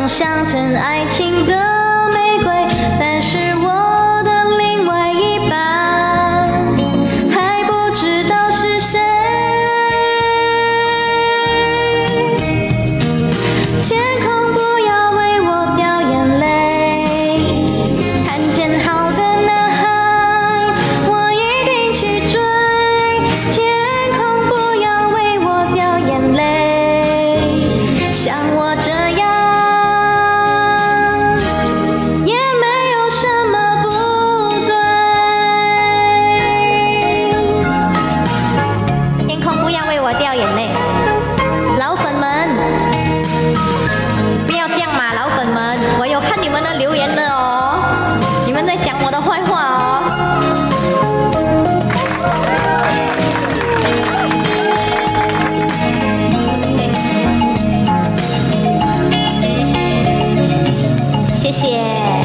象征爱情的玫瑰，但是我的另外一半还不知道是谁。天空不要为我掉眼泪，看见好的男孩我一定去追。天空不要为我掉眼泪，像我这样也没有什么不对。天空不要为我掉眼泪，老粉们不要这样嘛，老粉们，我有看你们的留言的哦，你们在讲我的坏话哦。谢谢。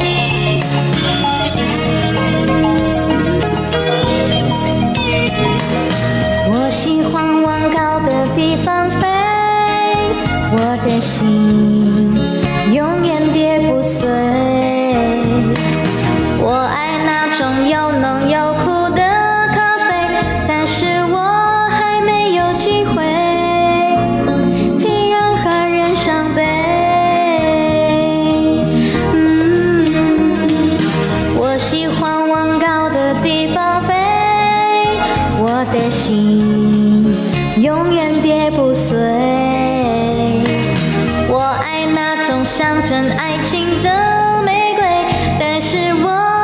我喜欢往高的地方飞，我的心永远跌不碎。我爱那种又浓又苦的咖啡，但是我还没有机会替任何人伤悲。我喜欢往高的地方飞，我的心永远跌不碎。我爱那种象征爱情的玫瑰，但是我